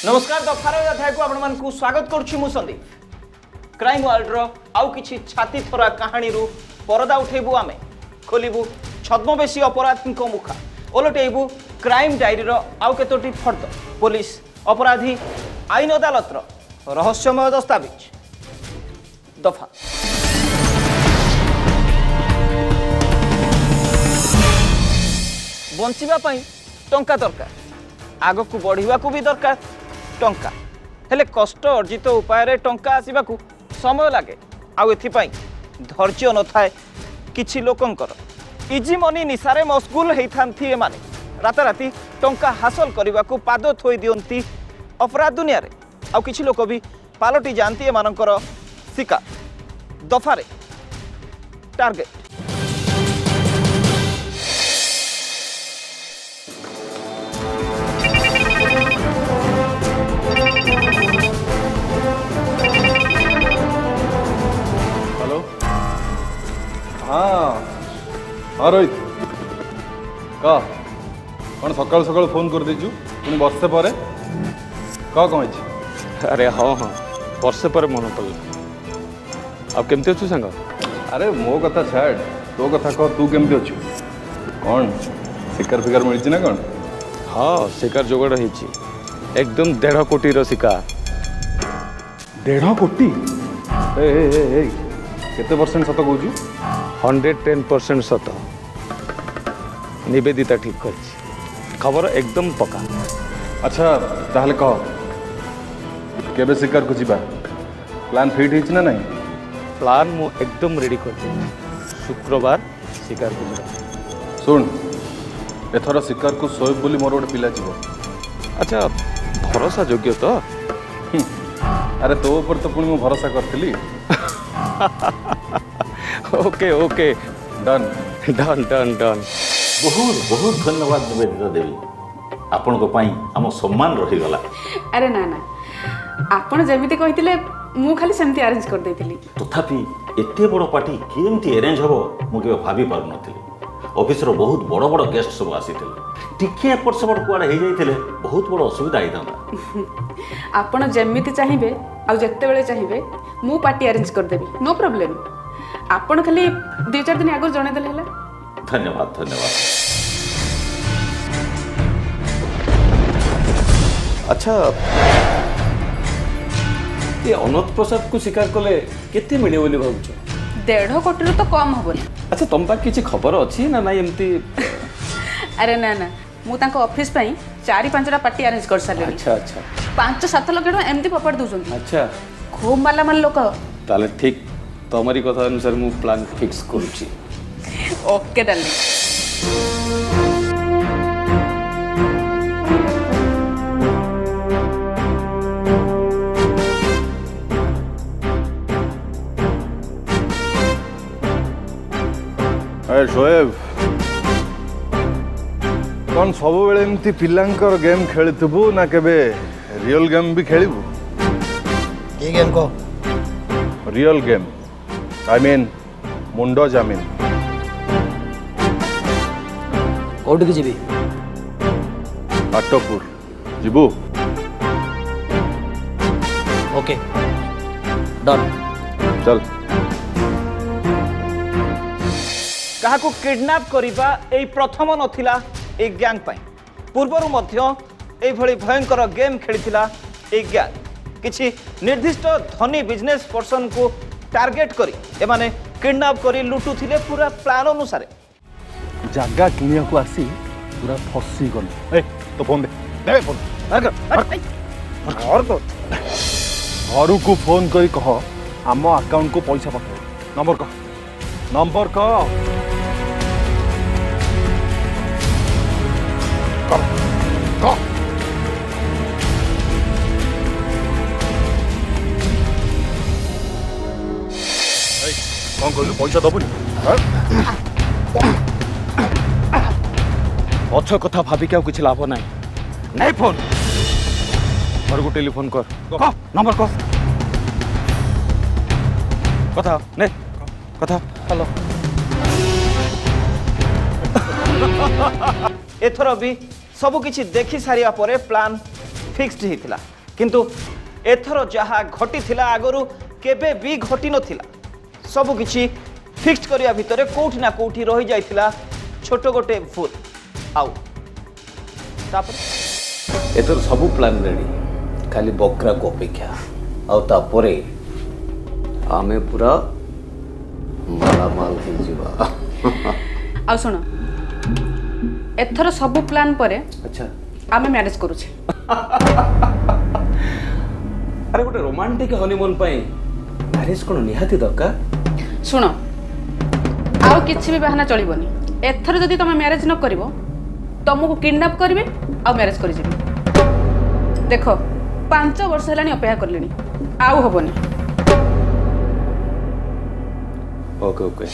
नमस्कार दफार अध्याय को आपण मानकु स्वागत करछि मु संदीप। क्राइम वर्ल्ड रो आउ किछि छाती थरा कहानी रु परदा उठेबु आमे खोलिबु छद्मवेशी अपराधी को मुखा ओलटेबु क्राइम डायरी रो आउ केतोटी फर्द पुलिस अपराधी आईन अदालत रो रहस्यमय दस्तावेज दफा बंचिबा पई टंका दरकार आग को बढ़िया को भी दरकार टंका हेले कष्ट अर्जित उपाय रे टंका आसीबाकू समय लगे आउ एथिपाई धैर्य न थाए किछि लोकंकर इजी मनी निशारे मशगुल हेइथांथि एमाने राताराती टंका हासिल करने को पाद थोई दियंती अपराध दुनिया रे आउ किछि लोक भी पालटी जानती एमानकर शिकार दफारे टार्गेट। हाँ रोहित कह कौन सकाल सकाल फोन कर दीचु पुणी वर्षे पर कह कौन अरे हाँ हाँ वर्षे पर मन पड़ा अब केमती अच्छु सांग अरे मो कथा छाड़ तो कथा कह तू केमती अच्छु कौन शिकार फिकार मिली ना कौन हाँ शिकार जोगाड़ हो एकदम 1.5 कोटी शिकार 1.5 कोटी केते परसेंट सत कहूँ 110% सत निवेदिता ठीक कर खबर एकदम पक्का। अच्छा ताहले कह केबे शिकार को जीवा प्लान फिट होइछ ना नहीं प्लान मु एकदम रेडी कर शुक्रवार शिकार को जीवा सुन एथर शिकार को सोएब बोली मोर गोटे पिला जीव अच्छा भरोसा योग्य तो अरे तो ऊपर तो पुणी मु भरोसा करथिली okay okay done done done done बहुत बहुत धन्यवाद निवेदिता देवी आपण को पाई हम सम्मान रही गला। अरे ना ना आपण जेमिति कहितिले मु खाली सेमति अरेंज कर देथिली तथापि एते बड़ पार्टी केमती अरेंज हबो मु केबे भाबी पार नथिली ऑफिस रो बहुत बड़ बड़ गेस्ट सब आसीथिले टिके एपट सेपट कुआडे हे जाइथिले बहुत बड़ असुविधा आइतांदा आपण जेमिति चाहिबे आ जत्ते बेले चाहिबे मु पार्टी अरेंज कर देबी नो प्रॉब्लम आपण खाली 2-4 दिन आगो जणे देले हला धन्यवाद धन्यवाद। अच्छा ये अनंत प्रसाद को शिकार कले केते मिले बोली भाबुछ 1.5 कोटी तो कम होबनी। अच्छा तुम पाक किछि खबर अछि ना नाही एमती अरे ना ना मु तांको ऑफिस पई 4-5टा पार्टी अरेंज कर साले। अच्छा अच्छा 5-7 लाख टका एमती पपड़ दउछन। अच्छा खूब माला माल लोक ताले ठीक तमरी कथा अनुसार मु प्लान फिक्स करूछि ओके डार्लिंग। अरे शोएब कौन सब बेले एमती पिलांकर गेम खेलुबू ना केबे रियल गेम भी खेलबू ये गेम को रियल गेम आई मीन मुंडो जामिन कोर्ट की जीवी आटपुर जीबू ओके डन चल कहा को किडनैप करिबा एई प्रथम नथिला ए गैंग पाई पूर्वरु मध्य एई भली भयंकर गेम खेलिथिला ए गैंग किछि निर्दिष्ट धनी बिजनेस पर्सन को टार्गेट करी एमाने किडनैप करी लुटुथिले पूरा प्लान अनुसार जगह किनिया को आसी पूरा फसी गल ए तो फोन दे फोन और तो घर को फोन करी कह आम अकाउंट को पैसा पठाओ नंबर कह कौन कहलु पैसा दबुनी पछ कथा भाभी क्या कुछ लाभ नहीं नहीं फोन घर को टेलीफोन कर कह नंबर कह कथा ने कथा हेलो एथर भी सबकिछि देखि सारिया परे प्लान फिक्स्ड होता किंतु एथर जहाँ घटी आगु केबे भी घटी नथिला सब किछि फिक्स्ड करिया भितरे कोठी ना कोठी रही जाइथिला छोट गोटे भूल आउ तापर एथर सब प्लान रेडी खाली बकरा को अपेक्षा आउ तापरे आमे पूरा मालामाल हो जिबा आ सुनो एथर सब प्लान परे अच्छा आमे मैनेज करूछे अरे गोटे रोमांटिक हनीमून पाई मैरिज कोन निहाती दरकार सुनो आउ किछि भी बहाना चलिबनी एथर जदि तमे मैरिज न करिवो तुमको किडनैप करिवे आ मैरिज करि जेबे देखो 5 वर्ष हेलानी अपेक्षा करलेनी आउ होबनी ओके ओके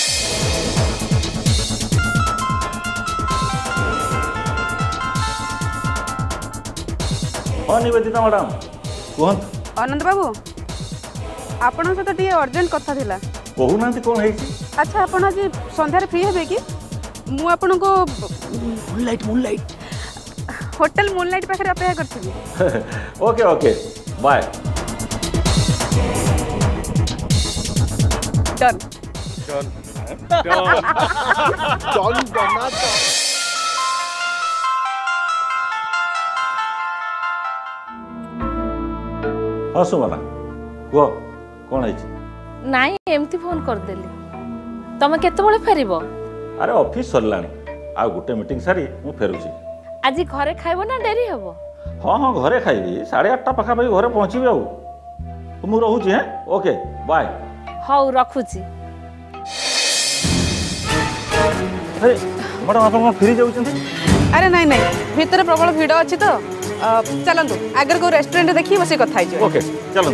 हाँ निवेदिता मैडम कहतु अनंत बाबू आपन सहित टी अर्जेंट कथा थिला कहूना कौन है अच्छा आपन आज संध्यारे फ्री हेबे कि मु आपन को मूनलाइट होटल मूनलाइट पाखरे अपेक्षा करथिबी ओके ओके बाय डन हाँ सुमना कह कौन है नाई एमती फोन करदेली तमे केतेबेले फेरिबो अरे ऑफिस सरलानी आ गोटे मीटिंग सारी मु फेरुची आज घरे खाइबो ना डेरी हबो हाँ हाँ घरे खाइबी 8:30 पाखापाखि घरे पहुँचबी आउ तो मुझे रोची हैं ओके बाय हौ रखुची मैडम आप फ्री जाऊँ अरे नहीं नहीं भितर प्रबल भिड़ अच्छी तो चलतु आगे को रेस्टोरेंट देखिए बस कथा ओके चलो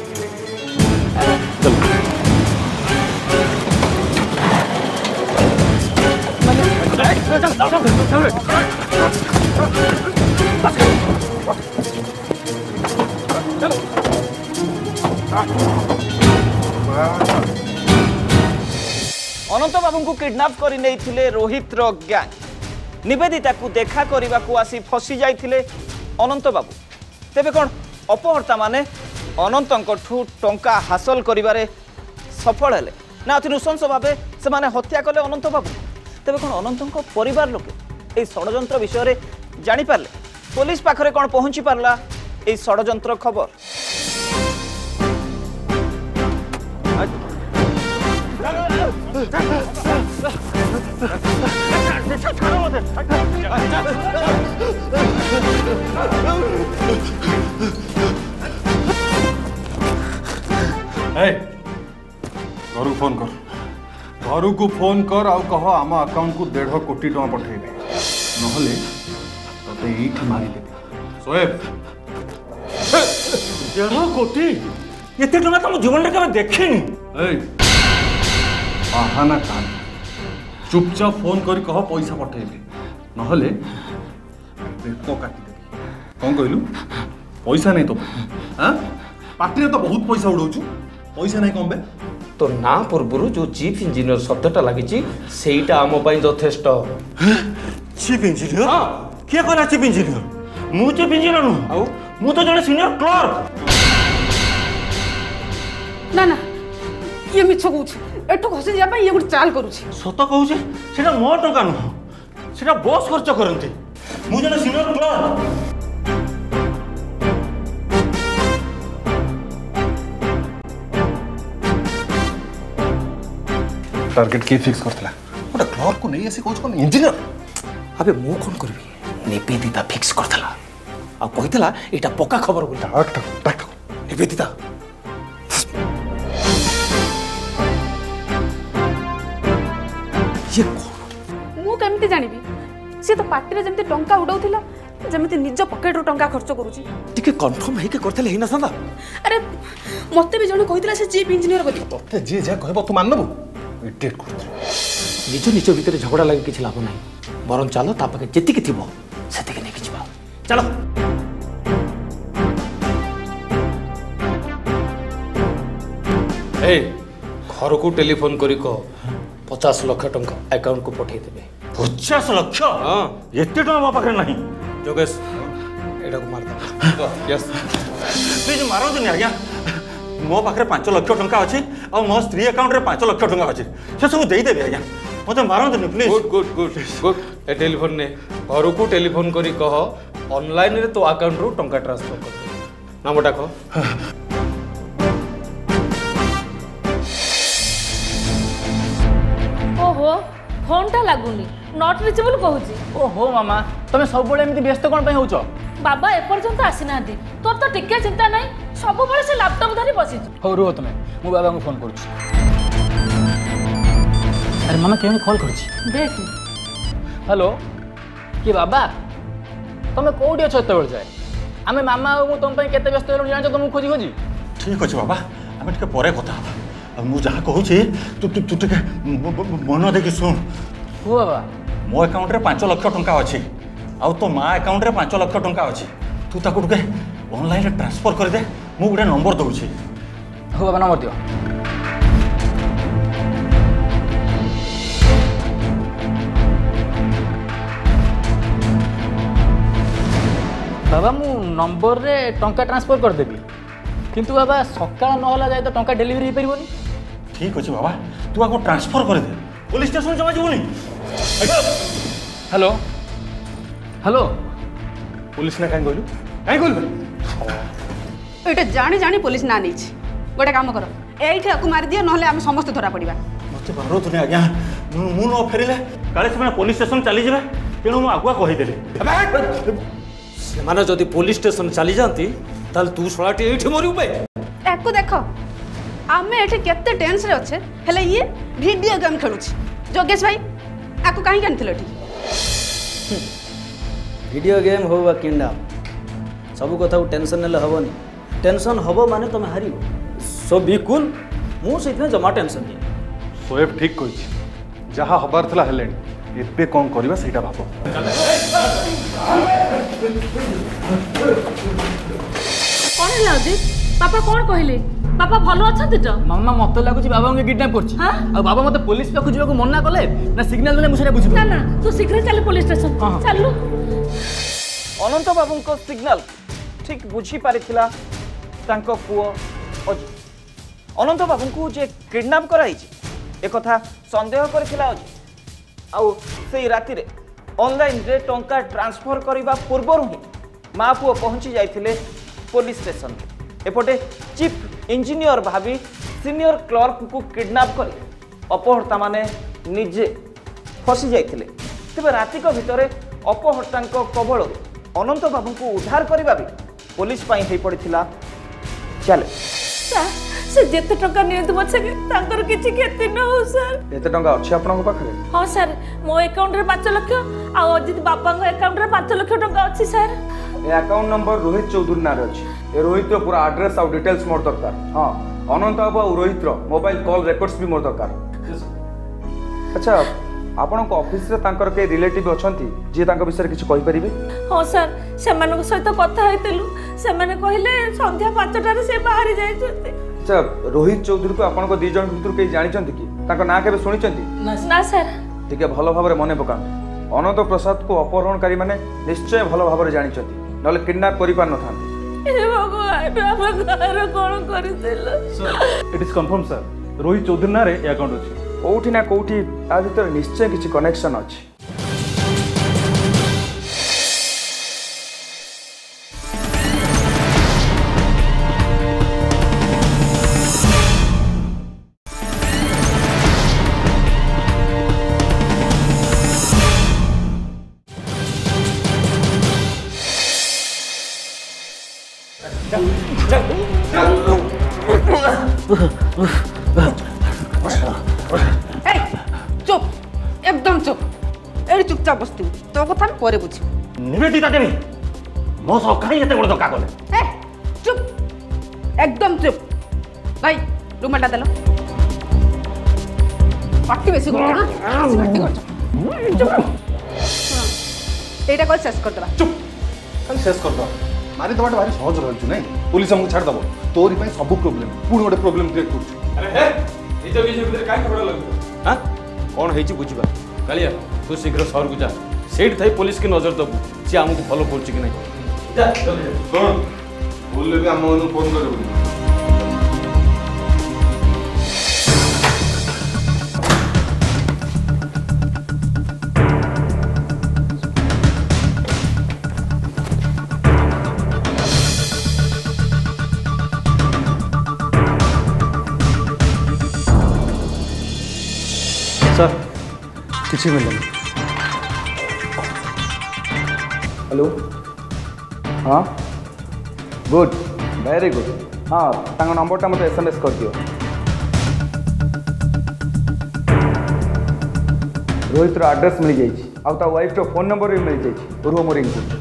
अनंत बाबू को किडनैप कर नहीं रोहित रो गैंग निवेदिता को देखा करने को आसी फसी जाइथिले अनंत बाबू तेबे कौन अपहर्ता माने अनंत टंका हासिल करिबारे सफल हेले ना अति नृशंस भाव से माने हत्या कले अनंत बाबू तेबे कौन अनंत परिवार लोके ए षड्यंत्र विषय जानी पारले पुलिस पाखरे कौन पहुंची पारला ए षड्यंत्र खबर घर फोन कर घर को फोन कर आउ कह आम अकाउंट को 1.5 कोटी टका पठेबे नहले तते एठी मारी देबे सोएब 1.5 कोटी एते टका तुम जीवन रे केबे देखिनी बाहाना कान चुपचाप फोन कर कह पैसा पठेबे नहले बेको काटी देबे कौन कहलु पैसा नहीं तो हां पार्टी तो बहुत पैसा उड़ाउछु पैसा नहीं कम बे तो ना पूर्व जो चीफ इंजीनियर शब्दटा लगी सेटा आम यथेष्ट चीफ इंजीनियर हाँ किए कहला चीफ इंजीनियर मु चीफ इंजीनियर नु मु तो जने सीनियर क्लर्क ना ना ये मिछ कहूछ एठो खसी जा ये गुड चाल करूछ सत कहूछ सेटा मो टका नु सेटा बॉस खर्च करंती मु जने सीनियर क्लर्क टारगेट के फिक्स करथला ओटा क्लर्क को नहीं ऐसे कोच कोन इंजीनियर अबे मु कोन करबी निवेदिता फिक्स करथला आ कहितला एटा पक्का खबर बोलता टाक निवेदिता ये मु केमती जानिबी से तो पार्टी रे जमते टंका उडाउथिला जमते निज पॉकेट रो टंका खर्च करूची टिके कंफर्म हे के करथले हिना संदा अरे मते भी जने कहितला से चीफ इंजीनियर बोली तते जे जा कहबो तू मानबो इडियट करथले निज निज भीतर झगड़ा लागि किछ लाभ नाही बरन चलो ता पाके जेतिके थिबो सेतिके नै किछ बा चलो ए घर को टेलीफोन करी को 50 लाख टंका अकाउंट को पठे देबे 50 लाख हाँ एते टका मो पाखरे नाही जोगेश एटा को मार दे यस प्लीज मारतुनि आज्ञा मो पाखे 5 लाख टंका अच्छी और मो स्त्री अकाउंट रे 5 लाख टंका अच्छी से सब देदेवि आज्ञा मत मारतुनि please good good good good ए टेलीफोन ने घर को टेलीफोन करी कह ऑनलाइन रे तो अकाउंट रो टंका ट्रांसफर कर दे नंबर डाक ओहो फोनटा लागुनी नॉट रिचेबल कहूची ओहो मामा तमे सब बळे एमती व्यस्त कोन पई होउछ बाबा एपर्यंत आसी ना तोर तो टिके चिंता नहीं सब बळे से लैपटॉप धरी बसी हो रुह तमे मु बाबा को फोन करूछ अरे मामा केनी कॉल करूछ देख हेलो कि बाबा तमे कोडी अछ एते बळ जाय आमे मामा और मु तम पई केते व्यस्त हेलो जान तुम खोजी खोजी ठीक अछि बाबा आमे टिके परे कथा मु जहा कहूची तू तू तू टिके मन देखि सुन हो बाबा मो अकाउंट रे 5 लाख टंका अछि आ तो मां अकाउंट रे 5 लाख टंका अछि तू ताको टिके ऑनलाइन रे ट्रांसफर कर दे मु गुडे नंबर दउछि हो बाबा नंबर दियो बाबा मु नंबर रे टंका ट्रांसफर कर देबी किंतु बाबा सकाळ न होला जाय तो टंका डिलीवरी हे परिबोनी ठीक अछि बाबा तू आको ट्रांसफर कर दे पुलिस स्टेशन जमा जीवनी हेलो हेलो पुलिस ना काई कहलु काई कहलु एटा जानी जानी पुलिस ना नहीं गोटे काम कर एठी आकु मार दियो नहले हम समस्त धरा पड़िबा मते बारो तुने आज्ञा मु न फेरिले काले से पुलिस स्टेशन चली जेबे तेणु मु आगुआ कहि देले से माने जदी पुलिस स्टेशन चली जानती ताल तू सळाटी एठी मरिउ बे एको देखो आमे एठी केते टेंस रे अच्छे हेले ये वीडियो गेम खेलुछि जोगेश भाई आकु काहे कानथिलो एठी वीडियो गेम हो वा किंडा सब कथा टेंशन नेले हबनी टेंशन हबो माने तुम हारिबो सो बी कूल मु सेथमे जमा टेंशन नहीं सोएब ठीक कहिछि जहा हबार थला हेलेनी एबे कोन करबा सेटा भाबो कौन है उदित पापा कौन कहले पापा भलो अछंती तो मामा मत लागुची बाबा के किडनैप करछि हाँ? आ बाबा मते पुलिस पे खुजिबा को मना कले ना सिग्नल देले मुसेरा बुझिबो ना ना तू शीघ्र चल पुलिस स्टेशन चलू अनंत बाबू को सिग्नल ठीक बुझी पारिथिला तांको पुओ अजित अनंत बाबू को जे किडनैप कराइछि ए कथा संदेह करथिला अजित आउ सेई राति रे ऑनलाइन रे टंका ट्रांसफर करिबा पूर्वरु ही मां पुओ पहुंची जाइथिले पुलिस स्टेशन एपटे चीफ इंजीनियर भाभी सीनियर क्लर्क को किडनैप कर अपहर्ता माने निजे फसी जाइथिले तेबे रातिक भितरे अपहर्तांक कबल अनंत बाबू को उद्धार करबा भी पुलिस पाई हे पड़िथिला चले से जेते टका नियंत बचे तांकर किछि खेती न हो सर एते टंका अछि आपन पाखरे हां सर मो अकाउंट रे 5 लाख आ अजित बापा को अकाउंट रे 5 लाख टका अछि सर ए अकाउंट नंबर रोहित चौधरी नारे अछि ए रोहित रो पूरा एड्रेस और डिटेल्स मोर दरकार हां अनंत बाबू और रोहित रो मोबाइल कॉल रिकॉर्ड्स भी मोर दरकार अच्छा आपण को ऑफिस रे तांकर के रिलेटिव अछंती जे तांका विषय किछ कहि परिबे हां सर से मानको सहित कथा होइतलु से माने कहिले संध्या 5टा रे से बाहर जाय छथि अच्छा रोहित चौधरी को आपण को 2 जन भितर के जानि छंती कि तांका ना केबे सुनि छंती ना सर ठीक है भलो भाबरे मने पका अनंत प्रसाद को अपहरणकारी माने निश्चय भलो भाबरे जानि छंती नले किडनैप करि पार न थांती ए भगवान हम घर कोन करितलो it is confirm sir Rohit Chaudhary नारे ए अकाउंट अछि कोठी ना कोठी आ भीतर निश्चय किछि कनेक्शन अछि चुप एकदम चुप एड़ी चुपचाप बस तो कथा में परे बुझी निवेदिता देवी मो सह काई एते बड़ धक्का कले ए चुप एकदम चुप भाई रुमालटा देलो पार्टी बेसी कर चुप एटा कल शेष कर देबा चुप खाली शेष कर दो मारी दबाटा भारी सहज रहछु नै पुलिस हमको छाड़ दबो तोरी पई सब प्रॉब्लम पुणी गोटे प्रॉब्लम क्रिएट करछु अरे हे निज विषय भीतर काई खबर लागु हां कोन हेछि बुझिबा कालिया तू शीघ्र शहर को जा सेठ थाई पुलिस की नजर दबु से हमको फॉलो करछि कि नहीं ଶୁଣ ଭୁଲରେ ବି ଆମମାନଙ୍କୁ ଫୋନ୍ କରିବୁନି। सर किसी मिलेନି। हेलो हाँ गुड वेरी गुड हाँ तांको नंबरटा मत SMS कर दियो। रोहित रो एड्रेस मिल जाइए आउ ता वाइफ रो फोन नंबर भी मिल जाइए रुह मोरिंग को।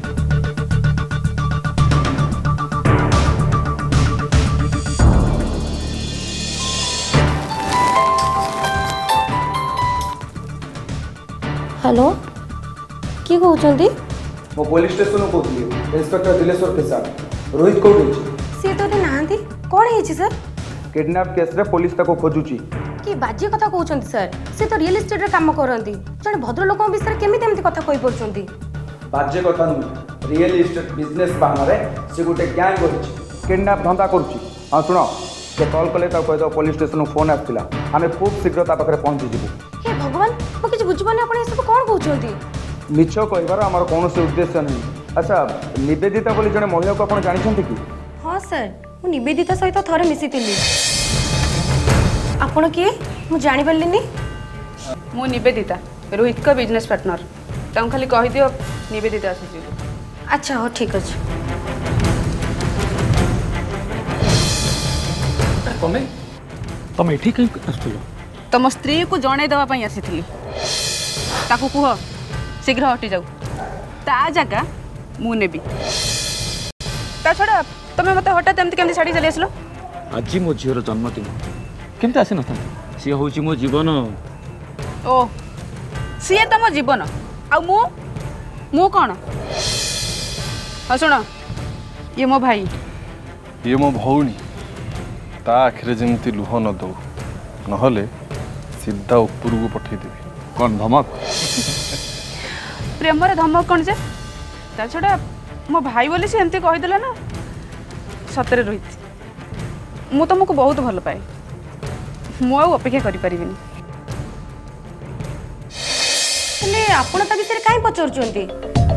हेलो किए कहते मो पुलिस स्टेशन को कहती इंस्पेक्टर दिलेश्वर प्रसाद रोहित कौन अच्छी सी तो ना कौन है सर किडनैप केस रे पुलिस ताको खोजुची कि बाजी कथा कहते सर सी तो रियल एस्टेट रे काम करती जड़े भद्र लोक विषय केमी कथा कही पड़ती बाजे कथा नुह रियल एस्टेट बिजनेस बाहर से गोटे गैंग होची किडनैप धंदा करुची। हाँ शुण से कॉल कले कहीद पुलिस स्टेशन फोन आसाला आम खूब शीघ्र पाखे पहुँची जीवु। हे भगवान मु किछ बुझिबनी आपण ए सब कोन कहउछंती मिछ कहबार आमर कौन उद्देश्य नहीं। अच्छा निवेदिता बोली जड़े महिला को आप जानते कि? हाँ सर मु निवेदिता सहित थरे मिसिथिली। आपण किए मु जानि परलिनी। मु निवेदिता रोहित का बिजनेस पार्टनर ताऊ खाली कहि दियो निवेदिता आसी। अच्छा हो ठीक अछि। तमे एठी कहीं आसुलो तुम स्त्री को जणे देवा पई आसीथिली ताकू कुह शीघ्र हटी जाऊ ता जगह मु नेबी ता छड़ा तमे मते हठात एमती केमती छाड़ी चली आसलो। आज मो झीर जन्मदिन केमती आसी नथा सी होची मो जीवन। ओ सीए तम जीवन आ मु कौन? हाँ सुन ये मो भाई ये मो भौणी ता आखिरे जमती लुह न दो नहले सीधा ऊपर को पठेदेवी। कौन धमक? प्रेम रे धमक कौन जे ता छड़ा मो भाई बोली से एमती कहीदेला ना। सतरे रोहित मु तुमको बहुत भल पाए मु अपेक्षा करि परिबिनी। हेले आपण ता विषय काई पचरचंती?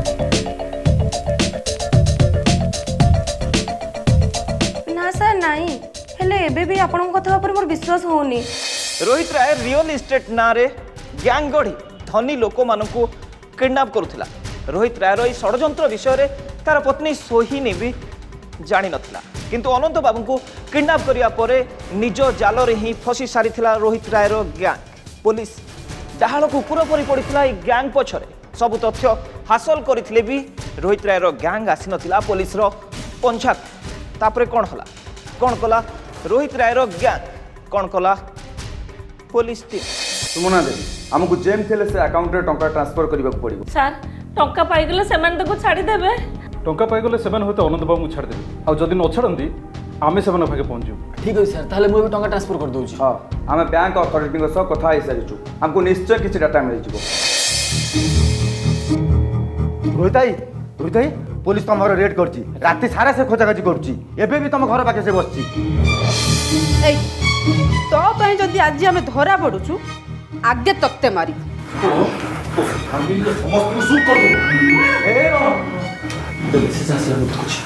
ना सर नाही हेले एबे भी आपण कथा पर मोर विश्वास होनी। रोहित राय रियल इस्टेट ना रे गैंग गढ़ी धनी लोक मानू किडनैप करुला। रोहित रायर यह षड्यंत्र विषय तार पत्नी सोहिनी भी जानी नथिला किंतु अनंत बाबू को किडनैप करिया परे निज जाल रे ही फसी सारी रोहित रायर गैंग। पुलिस डाहाल को पूरापूरी पड़ता यह गैंग पछरे सबु तथ्य हासिल करथिले भी रोहित रायर गैंग आसी नथिला पुलिस रो पंछा। तापरे कौन कला रोहित रायर गैंग कौन कला पुलिस टीम। सुमना देवी आमको जेम थे से अकाउंट रे टंका ट्रांसफर करबा को पड़िबो। सर टंका पाइगले सेमान तको छाड़ी देबे। टंका पाइगले सेमान होते अनंत बाबू छाड़ देबे आ जदी न छाड़ंती आमे सेमान भागे पहुंचू। ठीक है सर ताले मु भी टंका ट्रांसफर कर दोची। हां आमे बैंक अथॉरिटी को सब कथा आइ सारिचु हमको निश्चय किछि डाटा मिल जिवो। रोहिताई पुलिस तो हमर रेड करची राती सारा से खोजाखोजी करची एबे भी तुम घर पाखे से बसची। ए तो पई जदी आज हमें धरा पडुछु आगे तकते मारी फैमिली के समस्त को शूट कर दो। ए तो से सास लग कुछ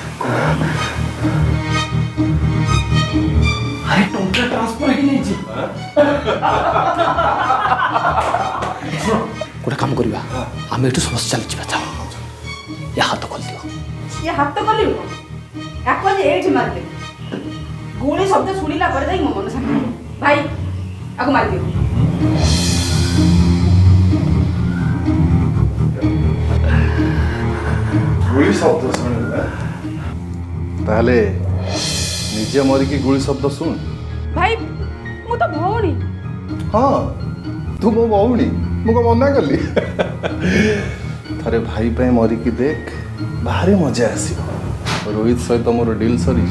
अरे टंका ट्रांसफर ही नहीं जी। गोटे काम करिया हम एठू समस्या चली बता या हाथ खोल दियो। ये हाथ तो कली याको जे एठी मार दे गोली शब्द सुनिला पर जाई मन शांति भाई आको मार दियो। गुली शब्द सुनिला ताले निजे मरी की गुली शब्द सुन। भाई मु तो भौणी। हाँ तू मो भौणी मुझे मना कली थारे भाई पे मरी की देख भारी मजा आसिबो। रोहित सहित मोर डील सरी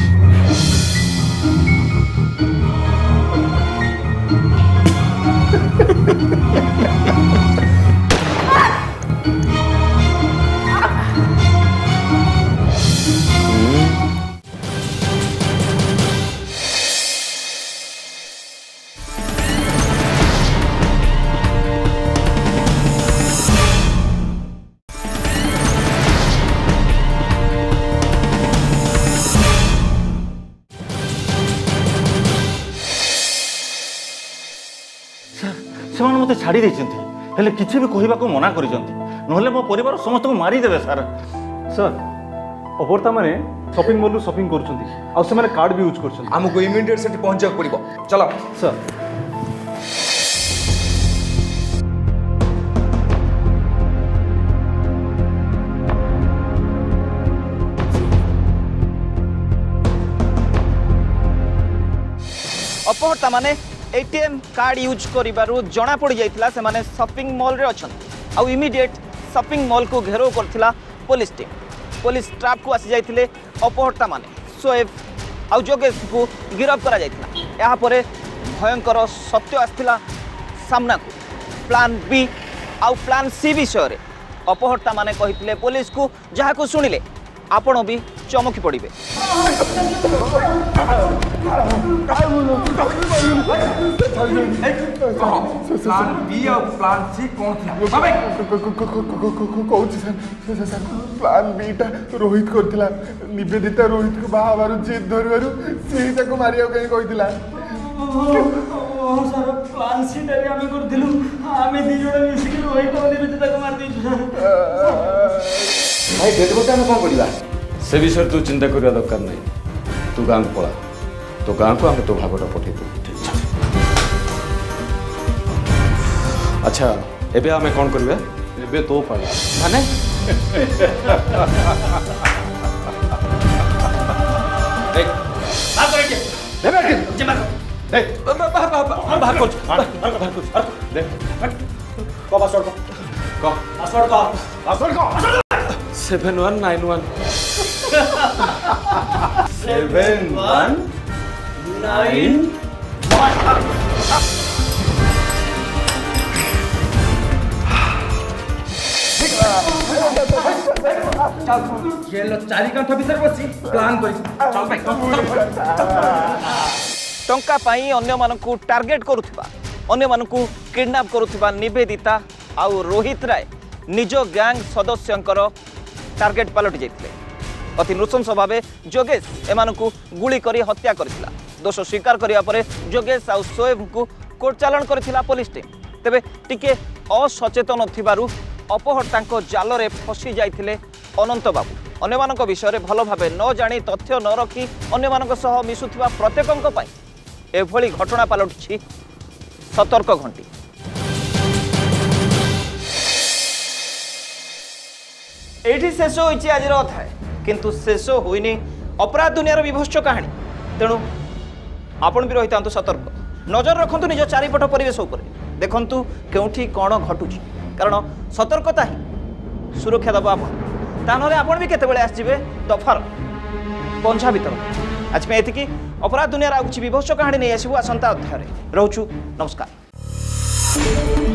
मते छाड़ी देइछन्ती हेले किछि भी कहिबा को मना करिसन्ती नहले मो परिवार समस्त को मारी देबे सर सर अपहर्ता माने शॉपिंग मॉल शॉपिंग करछन्ती आ से माने कार्ड भी यूज करछन्ती हमको इमीडिएट सेठी पहुंचक पड़िबो चलो सर अपहर्ता माने एटीएम कार्ड यूज करिबारु जणा पड़ी जाइतिला से माने शॉपिंग मॉल रे अछन आ इमीडिएट शॉपिंग मॉल को घेराव करथिला पुलिस टीम पुलिस ट्रैप को आसी जाइतिले अपहर्ता माने सोएब आ जोगेश को गिरफ्त करा जाइतिला यहाँ परे भयंकर सत्य आस्थिला सामना को प्लान बी आउ प्लान सी विषय रे अपहर्ता माने कहितिले पुलिस को जहा को सुनिले आपण भी चमकी पड़िबे प्लान बी और प्लान सी कौन था कहूँ सर प्लान बीटा रोहित करथिला निवेदिता रोहित को बाहाबार जिद धरबार सी ताको मारिया कहीं कहिथिला सर प्लान सी टा आमे करथिलु आमे दी जण मिसिक रोहित और निवेदिता को मार देइछु भाई डेड बॉडी हम कौन करिबा से विषय तू चिंता करिया दरकार नहीं तू गाँव पला तो गाँव को आम तो भागटा पठे अच्छा एबे आमे कौन करबे एबे तो पाला माने सेवन वन नाइन वन 4 कांठ भीतर बसी प्लान करिस चल भाई टंका पाई अन्य मानकु टार्गेट करुथिबा अन्य मानकु किडनैप करुथिबा निवेदिता आउ रोहित राय निज गैंग सदस्यंकर टार्गेट पलटि जाइतिले अति नृशंस भाव जोगेश एमानकु गुली करी हत्या करथिला दोष स्वीकार करिया परे जोगेश आउ सोएब को कोर्ट चालान करथिला पुलिस टीम तेबे टिके असचेतन थिबारु अपहर्तांको जाल रे फसी जाइतिले अनंत बाबू अन्य मानक विषय रे भल भाबे न जानी तथ्य न रखी अन्य मानक सह मिसुथिबा प्रत्येकंक पई एभली घटना पलटिछि सतर्क घंटी एठी शेष होइछि आजिर अध्याय किंतु शेष होइनी अपराध दुनियार विभत्स कहानी तेणु आपण भी रहितांतु सतर्क नजर रखंतु निज चारिपट परिवेश उपरे देखंतु केउठी कोन घटुछि कारण सतर्कता ही सुरक्षा दबा आपण तानरे आपण भी केते बेले आसीबे दफार पंछा भीतर आज में एतिकी अपराध दुनियार आ कुछ विभत्स कहानी नै आसीबो आसंता अध्याय रे रहउछु नमस्कार।